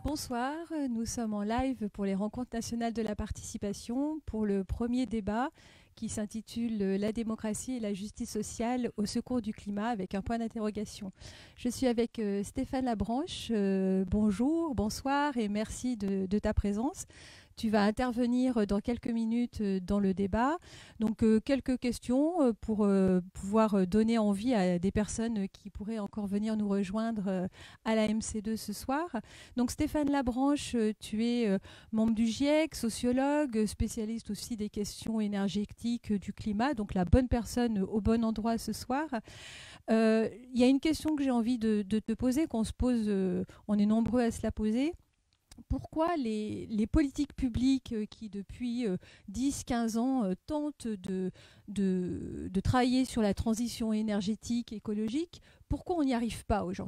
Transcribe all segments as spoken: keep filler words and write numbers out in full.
Bonsoir, nous sommes en live pour les rencontres nationales de la participation pour le premier débat qui s'intitule La démocratie et la justice sociale au secours du climat avec un point d'interrogation. Je suis avec euh, Stéphane Labranche. Euh, bonjour, bonsoir et merci de, de ta présence. Tu vas intervenir dans quelques minutes dans le débat. Donc, euh, quelques questions pour euh, pouvoir donner envie à des personnes qui pourraient encore venir nous rejoindre euh, à la M C deux ce soir. Donc, Stéphane Labranche, tu es euh, membre du GIEC, sociologue, spécialiste aussi des questions énergétiques du climat, donc la bonne personne au bon endroit ce soir. Il euh, y a une question que j'ai envie de, de te poser, qu'on se pose, euh, on est nombreux à se la poser. Pourquoi les, les politiques publiques euh, qui, depuis euh, dix quinze ans, euh, tentent de, de, de travailler sur la transition énergétique, écologique, pourquoi on n'y arrive pas aujourd'hui ?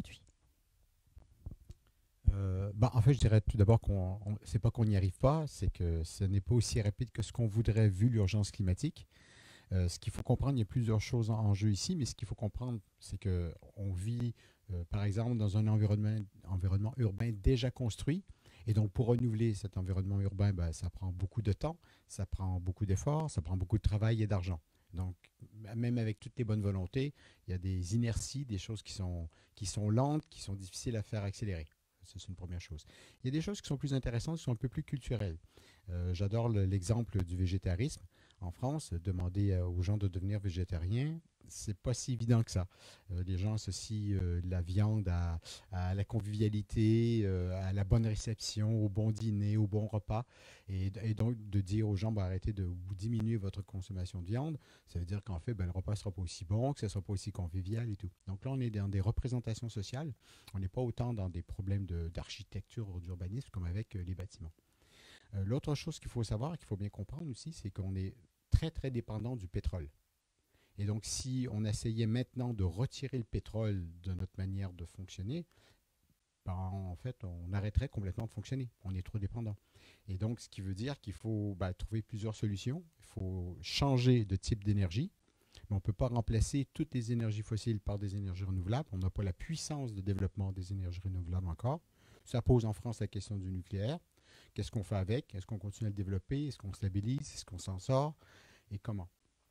Euh, bah, en fait, je dirais tout d'abord qu'on c'est pas qu'on n'y arrive pas, c'est que ce n'est pas aussi rapide que ce qu'on voudrait vu l'urgence climatique. Euh, ce qu'il faut comprendre, il y a plusieurs choses en, en jeu ici, mais ce qu'il faut comprendre, c'est qu'on vit, euh, par exemple, dans un environnement, environnement urbain déjà construit. Et donc, pour renouveler cet environnement urbain, ben, ça prend beaucoup de temps, ça prend beaucoup d'efforts, ça prend beaucoup de travail et d'argent. Donc, même avec toutes les bonnes volontés, il y a des inerties, des choses qui sont, qui sont lentes, qui sont difficiles à faire accélérer. Ça, c'est une première chose. Il y a des choses qui sont plus intéressantes, qui sont un peu plus culturelles. Euh, j'adore le, l'exemple du végétarisme. En France, demander aux gens de devenir végétariens, c'est pas si évident que ça. Euh, les gens associent euh, la viande à, à la convivialité, euh, à la bonne réception, au bon dîner, au bon repas. Et, et donc, de dire aux gens, bah, arrêtez de vous diminuer votre consommation de viande, ça veut dire qu'en fait, ben, le repas ne sera pas aussi bon, que ce ne sera pas aussi convivial et tout. Donc là, on est dans des représentations sociales. On n'est pas autant dans des problèmes de, d'architecture ou d'urbanisme comme avec euh, les bâtiments. Euh, l'autre chose qu'il faut savoir, qu'il faut bien comprendre aussi, c'est qu'on est très, très dépendant du pétrole. Et donc, si on essayait maintenant de retirer le pétrole de notre manière de fonctionner, ben, en fait, on arrêterait complètement de fonctionner. On est trop dépendant. Et donc, ce qui veut dire qu'il faut ben, trouver plusieurs solutions. Il faut changer de type d'énergie. Mais on ne peut pas remplacer toutes les énergies fossiles par des énergies renouvelables. On n'a pas la puissance de développement des énergies renouvelables encore. Ça pose en France la question du nucléaire. Qu'est-ce qu'on fait avec? Est-ce qu'on continue à le développer? Est-ce qu'on stabilise? Est-ce qu'on s'en sort? Et comment?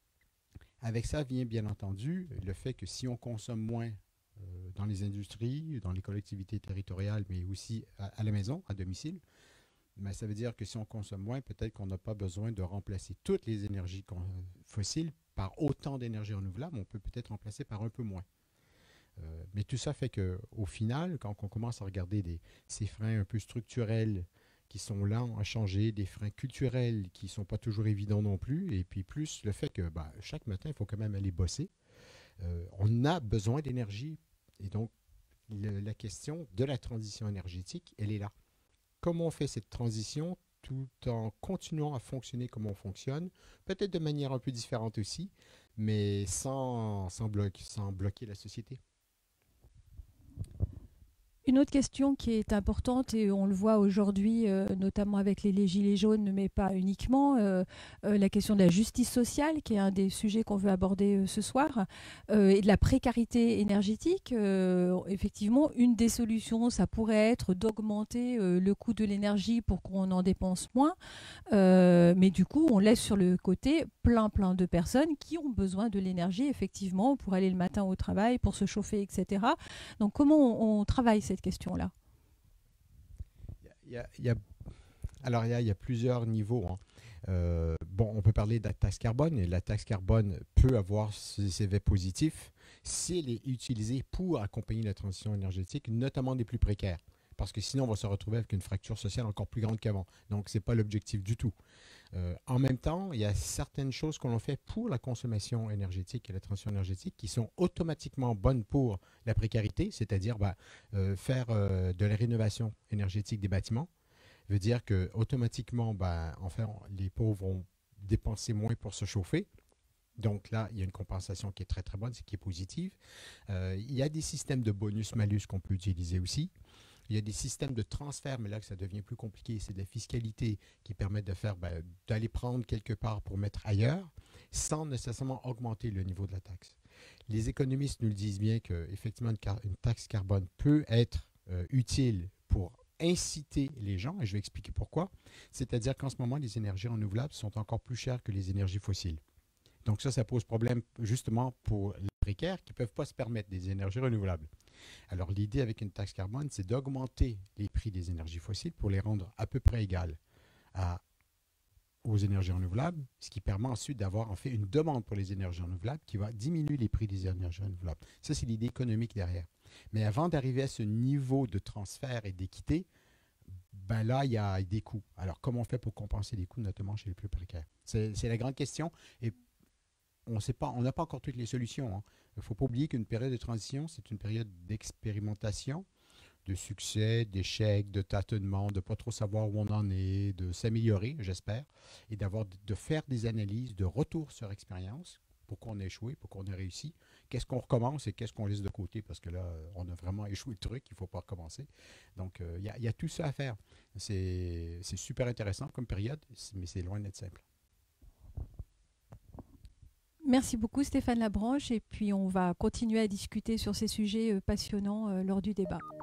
Avec ça vient bien entendu le fait que si on consomme moins euh, dans les industries, dans les collectivités territoriales, mais aussi à, à la maison, à domicile, mais ça veut dire que si on consomme moins, peut-être qu'on n'a pas besoin de remplacer toutes les énergies fossiles par autant d'énergie renouvelable. On peut peut-être remplacer par un peu moins. Euh, mais tout ça fait qu'au final, quand on commence à regarder des, ces freins un peu structurels qui sont lents à changer, des freins culturels qui ne sont pas toujours évidents non plus, et puis plus le fait que bah, chaque matin, il faut quand même aller bosser, euh, on a besoin d'énergie. Et donc, le, la question de la transition énergétique, elle est là. Comment on fait cette transition tout en continuant à fonctionner comme on fonctionne, peut-être de manière un peu différente aussi, mais sans, sans, bloc, sans bloquer la société. Une autre question qui est importante, et on le voit aujourd'hui, euh, notamment avec les, les gilets jaunes, mais pas uniquement, euh, euh, la question de la justice sociale, qui est un des sujets qu'on veut aborder euh, ce soir, euh, et de la précarité énergétique. Euh, effectivement, une des solutions, ça pourrait être d'augmenter euh, le coût de l'énergie pour qu'on en dépense moins. Euh, mais du coup, on laisse sur le côté plein, plein de personnes qui ont besoin de l'énergie, effectivement, pour aller le matin au travail, pour se chauffer, et cetera. Donc, comment on, on travaille cette question-là? Il y a, il y a, alors, il y a, il y a plusieurs niveaux. Hein. Euh, bon, on peut parler de la taxe carbone, et la taxe carbone peut avoir ses effets positifs si elle est utilisée pour accompagner la transition énergétique, notamment des plus précaires. Parce que sinon, on va se retrouver avec une fracture sociale encore plus grande qu'avant. Donc, ce n'est pas l'objectif du tout. Euh, en même temps, il y a certaines choses qu'on fait pour la consommation énergétique et la transition énergétique qui sont automatiquement bonnes pour la précarité, c'est-à-dire bah, euh, faire euh, de la rénovation énergétique des bâtiments. Veut dire que automatiquement, bah, en fait, les pauvres vont dépenser moins pour se chauffer. Donc là, il y a une compensation qui est très très bonne, qui est positive. Euh, il y a des systèmes de bonus-malus qu'on peut utiliser aussi. Il y a des systèmes de transfert, mais là que ça devient plus compliqué, c'est de la fiscalité qui permet de faire, ben, d'aller prendre quelque part pour mettre ailleurs, sans nécessairement augmenter le niveau de la taxe. Les économistes nous le disent bien qu'effectivement, une, car- une taxe carbone peut être euh, utile pour inciter les gens, et je vais expliquer pourquoi. C'est-à-dire qu'en ce moment, les énergies renouvelables sont encore plus chères que les énergies fossiles. Donc ça, ça pose problème justement pour les précaires qui ne peuvent pas se permettre des énergies renouvelables. Alors l'idée avec une taxe carbone, c'est d'augmenter les prix des énergies fossiles pour les rendre à peu près égales à, aux énergies renouvelables, ce qui permet ensuite d'avoir en fait une demande pour les énergies renouvelables qui va diminuer les prix des énergies renouvelables. Ça, c'est l'idée économique derrière. Mais avant d'arriver à ce niveau de transfert et d'équité, ben là, il y a des coûts. Alors, comment on fait pour compenser les coûts, notamment chez les plus précaires? C'est, c'est la grande question. Et on sait pas, on n'a pas encore toutes les solutions, hein. Il ne faut pas oublier qu'une période de transition, c'est une période d'expérimentation, de succès, d'échecs, de tâtonnement, de ne pas trop savoir où on en est, de s'améliorer, j'espère, et d'avoir, de faire des analyses de retour sur expérience pour qu'on ait échoué, pour qu'on ait réussi. Qu'est-ce qu'on recommence et qu'est-ce qu'on laisse de côté parce que là, on a vraiment échoué le truc, il ne faut pas recommencer. Donc, il euh, y, y a tout ça à faire. C'est, c'est super intéressant comme période, mais c'est loin d'être simple. Merci beaucoup Stéphane Labranche et puis on va continuer à discuter sur ces sujets passionnants lors du débat.